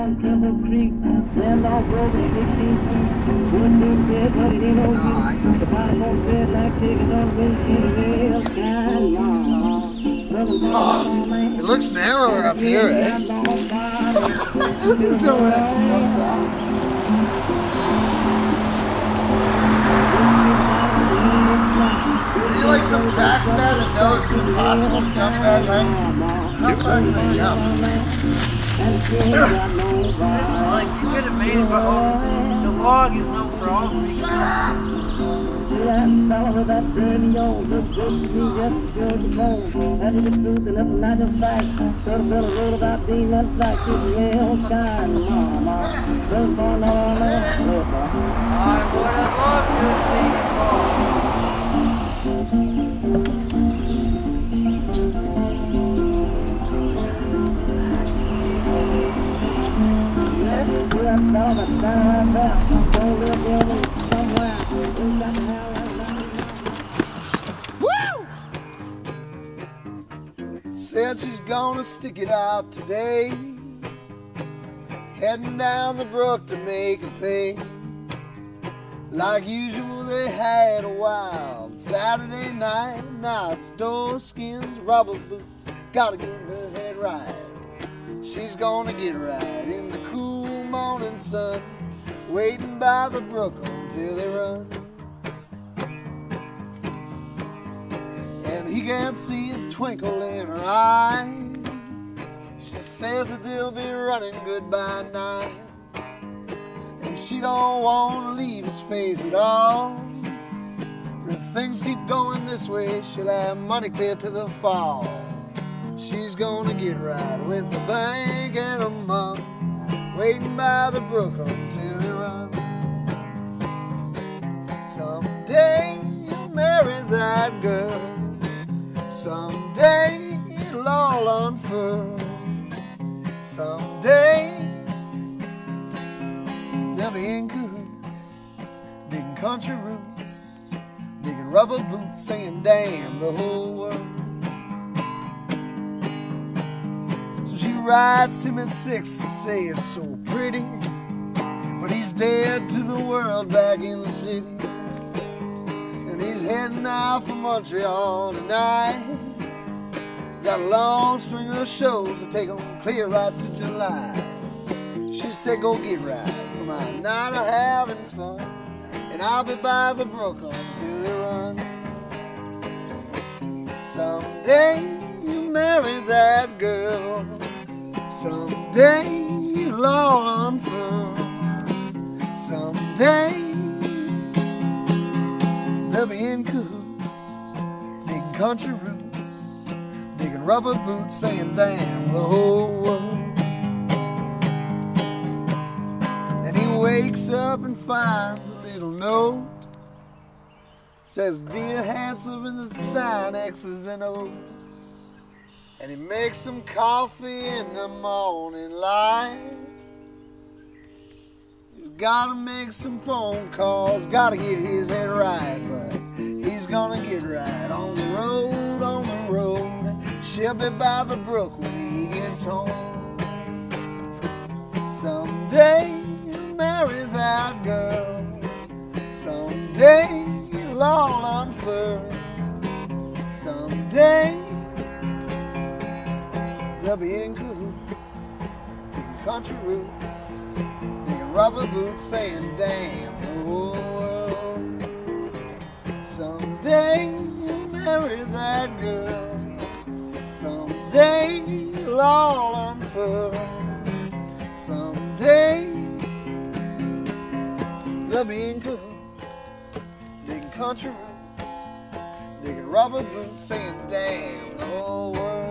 down Triple Creek, land off over 16 feet. Wouldn't do bad, but it ain't no use. The bottom on bed like taking on windshield sky. Oh, it looks narrower up here, eh? Are you like some track star that knows it's impossible to jump that length? How far can they jump? Like, you could have made it, but the log is no problem. That fellow with that dirty old look good to me just to show the bone. That is the truth, and that's not just fact. Sort of little road about being that fact. It's real shine, mama. Just for no I would have loved to have seen it fall. See that? That fellow that's down right there. Don't live there somewhere. We got to have Said she's gonna stick it out today, heading down the brook to make a pay. Like usual they had a wild Saturday night. Now it's door skins, rubber boots, gotta get her head right. She's gonna get right in the cool morning sun, waiting by the brook until they run. And he can't see a twinkle in her eye. She says that they'll be running good by night, and she don't want to leave his face at all. But if things keep going this way, she'll have money clear to the fall. She's gonna get right with the bank and her mom, waiting by the brook until they run. Someday you'll marry that girl, someday it'll all unfurl. Someday they'll be in cahoots, digging country roots, digging rubber boots, saying damn the whole world. So she writes him at 6 to say it's so pretty, but he's dead to the world back in the city. And he's heading out for Montreal tonight. Got a long string of shows to take on clear right to July. She said go get right for my night of having fun, and I'll be by the brook until they run. Someday you'll marry that girl, someday you'll all unfurl. Someday they'll be in cahoots, digging country roots, digging rubber boots, saying damn the whole world. And he wakes up and finds a little note, says dear handsome, and the sign X's and O's. And he makes some coffee in the morning light. He's gotta make some phone calls, gotta get his head right, but he's gonna get right on the road, on the road. She'll be by the brook when he gets home. Someday you'll marry that girl, someday you'll all unfurl. Someday they'll be in cahoots, digging country roots, digging rubber boots, saying damn the whole world. Someday you'll marry that girl, someday you'll all unfurl. Someday they'll be in cahoots, digging country roots, digging rubber boots, saying damn the whole world.